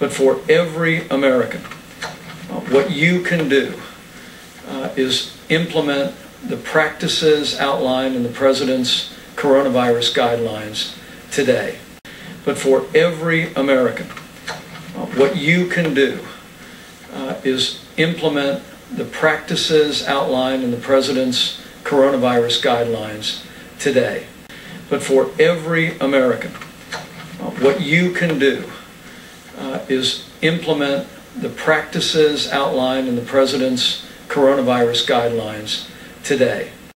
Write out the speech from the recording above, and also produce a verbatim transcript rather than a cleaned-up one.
but for every American. Uh, what you can do uh, is implement the practices outlined in the President's coronavirus guidelines today. But for every American, uh, what you can do uh, is implement the practices outlined in the President's coronavirus guidelines today. But for every American, uh, what you can do uh, is implement the practices outlined in the President's coronavirus guidelines today.